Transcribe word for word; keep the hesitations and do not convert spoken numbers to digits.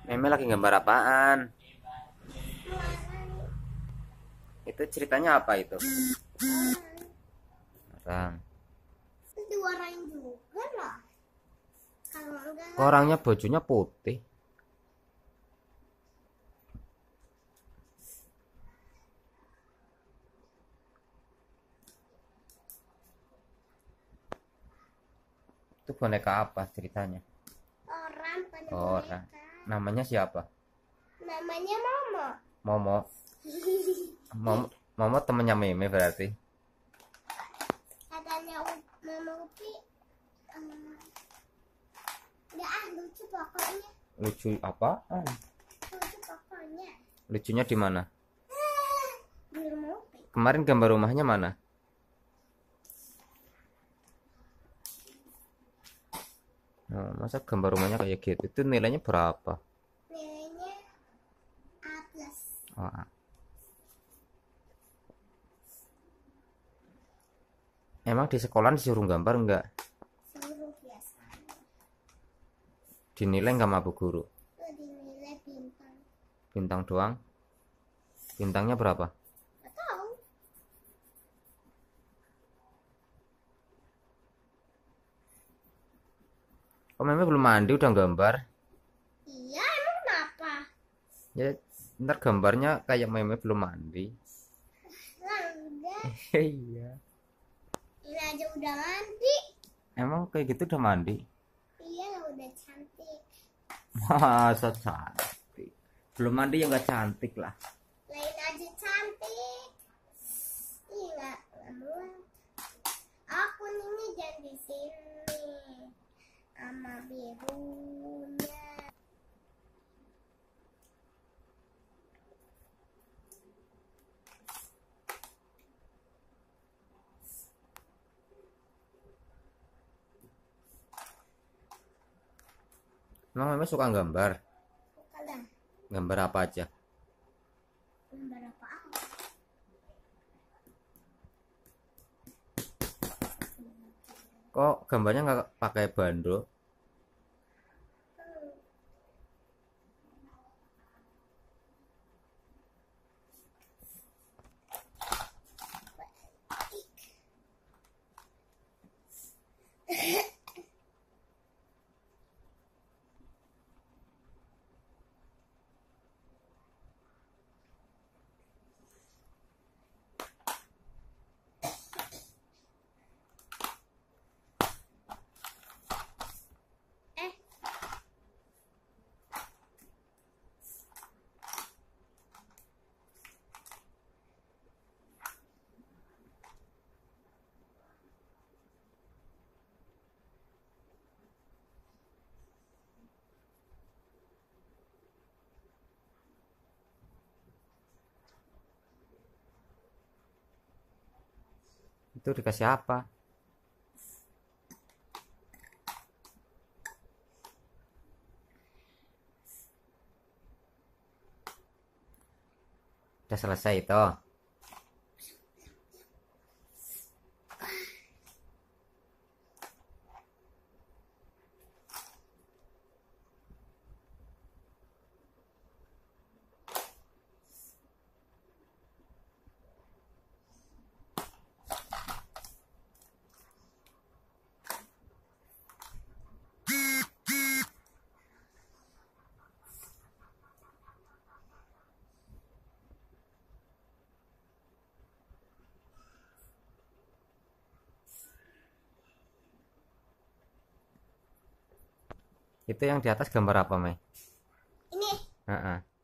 Meme lagi gambar apaan? Itu ceritanya apa itu? Orang. Diwarain juga lah. Kalau enggak Orangnya bajunya putih. Itu boneka apa ceritanya? orang pada Orang. boneka. Namanya siapa? Namanya Momo. Momo. Momo, Momo temennya Meme berarti. Katanya U- Mama Upi, em, nggak ah lucu pokoknya. Lucu apaan? Lucu pokoknya. Lucunya di mana? Di rumah Upi. Kemarin gambar rumahnya mana? Oh, masa gambar rumahnya kayak gitu? Itu nilainya berapa? Nilainya A plus. Oh, emang di sekolah disuruh gambar enggak? Seluruh biasa. Dinilai nggak mabuk guru? Itu dinilai bintang. Bintang doang? Bintangnya berapa? Nggak tahu. Oh, Meme belum mandi udah gambar? Iya emang kenapa? Ya, ntar gambarnya kayak Meme belum mandi. Lah enggak. Iya. Ini aja udah mandi. Emang kayak gitu udah mandi? Iya lah udah cantik. Masa cantik? Belum mandi ya nggak cantik lah. Lain aja cantik. Ih nggak lama. Aku ini jangan di sini sama birunya. Emang Meme suka gambar? Suka dah. Gambar apa aja? Gambar apaan? Kok gambarnya nggak pakai bando? Hmm. Eh, Itu dikasih apa? Udah selesai itu. Itu yang di atas gambar apa, Mei? ini Heeh.